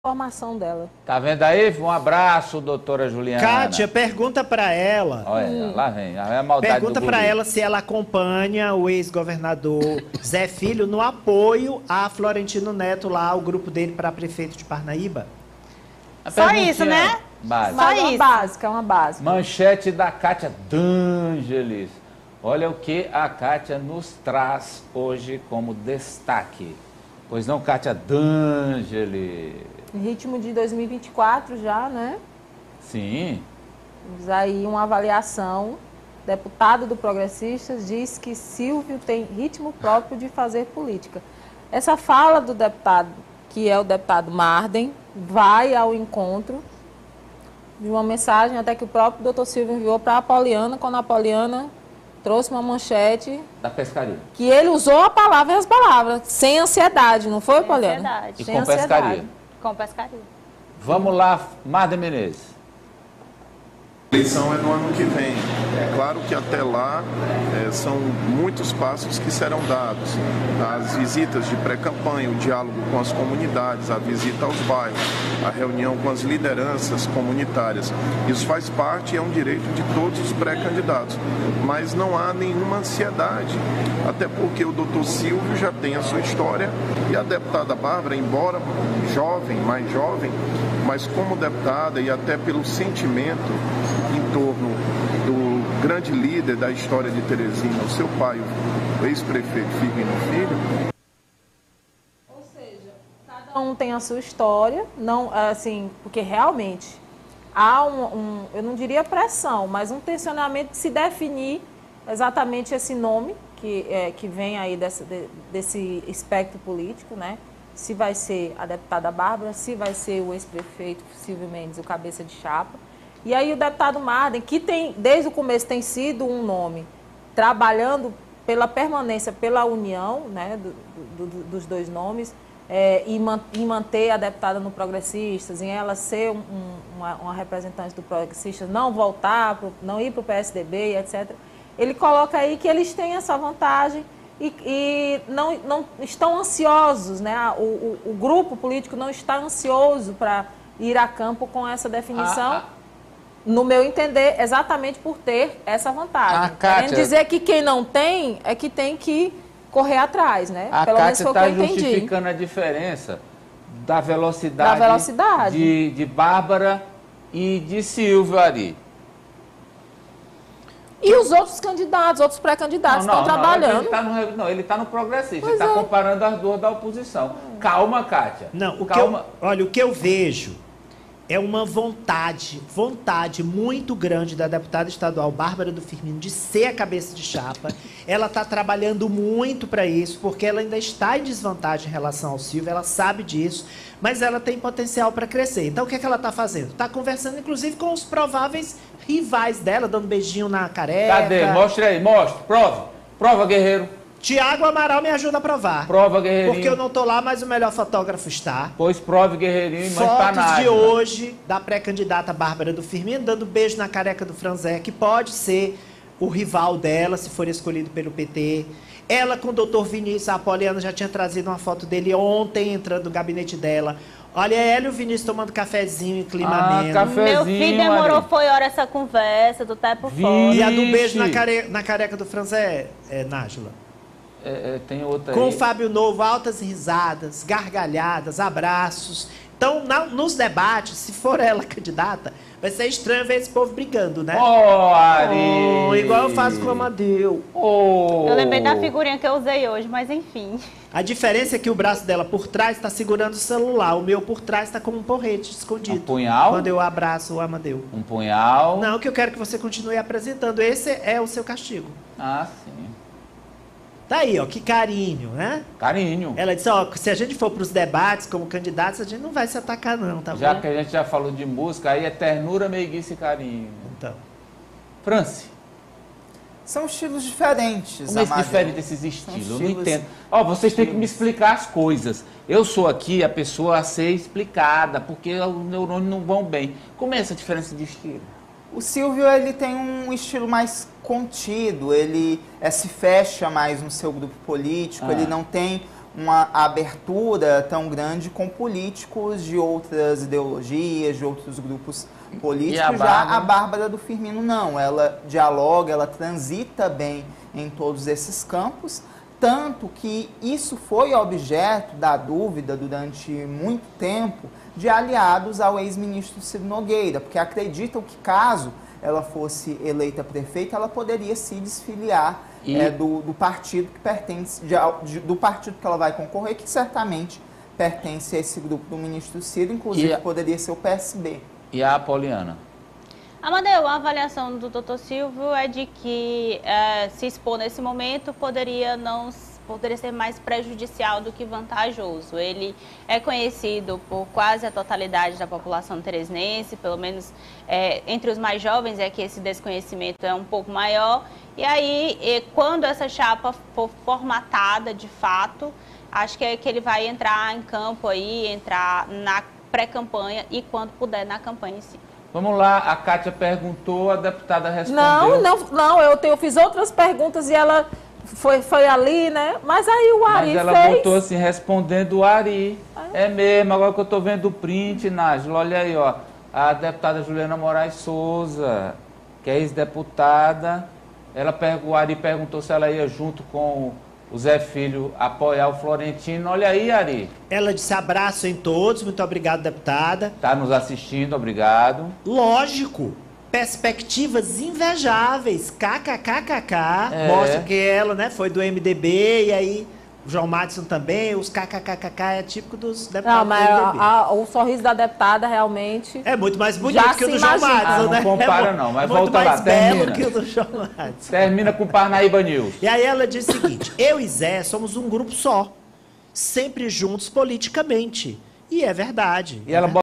formação dela. Tá vendo aí? Um abraço, doutora Juliana. Kátia, pergunta para ela. Olha, lá vem, é a maldade Pergunta do para guri. ela se ela acompanha o ex-governador Zé Filho no apoio a Florentino Neto lá, o grupo dele para prefeito de Parnaíba. A Só perguntinha isso, né? básica. Mas uma isso. básica, uma básica. Manchete da Kátia D'Angelis. Olha o que a Kátia nos traz hoje como destaque. Pois não, Kátia D'Angelis? Em ritmo de 2024 já, né? Sim. Temos aí uma avaliação. Deputado do Progressistas diz que Silvio tem ritmo próprio de fazer política. Essa fala do deputado, que é o deputado Marden, vai ao encontro de uma mensagem até que o próprio doutor Silvio enviou para a Apoliana, quando a Apoliana trouxe uma manchete Da pescaria. que ele usou a palavra e as palavras, sem ansiedade, não foi, Apoliana? ansiedade. E Sem com pescaria. ansiedade. Com pescaria. Vamos lá, Marden Menezes. A eleição é no ano que vem. É claro que até lá são muitos passos que serão dados. As visitas de pré-campanha, o diálogo com as comunidades, a visita aos bairros, a reunião com as lideranças comunitárias. Isso faz parte e é um direito de todos os pré-candidatos. Mas não há nenhuma ansiedade, até porque o doutor Silvio já tem a sua história e a deputada Bárbara, embora jovem, mais jovem, mas como deputada e até pelo sentimento em torno do grande líder da história de Teresina, o seu pai, o ex-prefeito Firmino Filho. Ou seja, cada um tem a sua história, não, assim, porque realmente há eu não diria pressão, mas um tensionamento de se definir exatamente esse nome que vem aí desse espectro político, né? Se vai ser a deputada Bárbara, se vai ser o ex-prefeito Silvio Mendes, o cabeça de chapa. E aí o deputado Marden, que tem, desde o começo tem sido um nome, trabalhando pela permanência, pela união, né, dos dois nomes, em manter a deputada no Progressistas, em ela ser uma representante do Progressistas, não voltar, não ir para o PSDB, etc. Ele coloca aí que eles têm essa vantagem e não estão ansiosos, né? O grupo político não está ansioso para ir a campo com essa definição. No meu entender, exatamente por ter essa vantagem. Querendo dizer que quem não tem, é que tem que correr atrás, né? A Pelo menos Kátia foi o que eu está entendi. justificando a diferença da velocidade, de Bárbara e de Silvio Ari. E os outros candidatos, outros pré-candidatos estão trabalhando. Ele está no Progressista, ele está comparando as duas da oposição. Calma, Kátia. Não, Calma. Olha, o que eu vejo é uma vontade muito grande da deputada estadual Bárbara do Firmino de ser a cabeça de chapa. Ela está trabalhando muito para isso, porque ela ainda está em desvantagem em relação ao Silvio, ela sabe disso, mas ela tem potencial para crescer. Então, o que ela está fazendo? Está conversando, inclusive, com os prováveis rivais dela, dando beijinho na careca. Cadê? Mostre aí, mostre. Prova, guerreiro. Tiago Amaral me ajuda a provar. Prova, guerreirinho. Porque eu não tô lá, mas o melhor fotógrafo está. Pois prove, guerreirinho, e mande pra Fotos Nádia. de hoje da pré-candidata Bárbara do Firmino dando beijo na careca do Franzé, que pode ser o rival dela, se for escolhido pelo PT. Ela com o doutor Vinícius, a Apoliana já tinha trazido uma foto dele ontem, entrando no gabinete dela. Olha, ela e o Vinícius tomando cafezinho em clima ameno. Meu filho demorou, foi hora essa conversa, tu tá por fora. E a do beijo na careca do Franzé, Nájula? Tem outra Com aí. o Fábio Novo, altas risadas, gargalhadas, abraços. Então, nos debates, se for ela candidata, vai ser estranho ver esse povo brigando, né? Ari! Igual eu faço com o Amadeu. Eu lembrei da figurinha que eu usei hoje, mas enfim. A diferença é que o braço dela por trás está segurando o celular. O meu por trás está como um porrete escondido. Um punhal? Quando eu abraço o Amadeu. Um punhal? Não, que eu quero que você continue apresentando. Esse é o seu castigo. Ah, sim. Tá aí, ó, que carinho, né? Carinho. Ela disse, ó, se a gente for para os debates como candidatos, a gente não vai se atacar não, tá bom? Já que a gente já falou de música, aí é ternura, meiguice e carinho. Então. Franci. São estilos diferentes. Como é diferente esses estilos? Eu não entendo. Ó, vocês têm que me explicar as coisas. Eu sou aqui a pessoa a ser explicada, porque os neurônios não vão bem. Como é essa diferença de estilo? O Silvio, ele tem um estilo mais contido, ele se fecha mais no seu grupo político, ele não tem uma abertura tão grande com políticos de outras ideologias, de outros grupos políticos. Já a Bárbara do Firmino não, ela dialoga, ela transita bem em todos esses campos, tanto que isso foi objeto da dúvida durante muito tempo de aliados ao ex-ministro Ciro Nogueira, porque acreditam que caso ela fosse eleita prefeita, ela poderia se desfiliar do partido que pertence, do partido que ela vai concorrer, que certamente pertence a esse grupo do ministro Ciro, inclusive poderia ser o PSB. E a Apoliana? Amadeu, a avaliação do Dr. Silvio é de que se expor nesse momento poderia ser mais prejudicial do que vantajoso. Ele é conhecido por quase a totalidade da população teresinense, pelo menos entre os mais jovens é que esse desconhecimento é um pouco maior. E aí, quando essa chapa for formatada de fato, acho que é que ele vai entrar em campo aí, entrar na pré-campanha e quando puder na campanha em si. Vamos lá, a Kátia perguntou, a deputada respondeu. Não, eu fiz outras perguntas e ela foi ali, né? Mas aí o Ari Mas ela botou assim, respondendo o Ari. É mesmo, agora que eu tô vendo o print, Nájila, olha aí, ó. A deputada Juliana Moraes Souza, que é ex-deputada, o Ari perguntou se ela ia junto com o Zé Filho apoiar o Florentino. Olha aí, Ari. Ela disse abraço em todos, muito obrigado, deputada. Está nos assistindo, obrigado. Lógico, perspectivas invejáveis, kkkk, mostra que ela, né, foi do MDB, e aí o João Madison também, os kkkk é típico dos deputados do MDB. O sorriso da deputada realmente... É muito mais bonito que o do João Madison, né? Não compara não, mas muito volta mais lá, belo termina. que o do João Madison. Termina com o Parnaíba News. E aí ela diz o seguinte, eu e Zé somos um grupo só, sempre juntos politicamente. E é verdade. E ela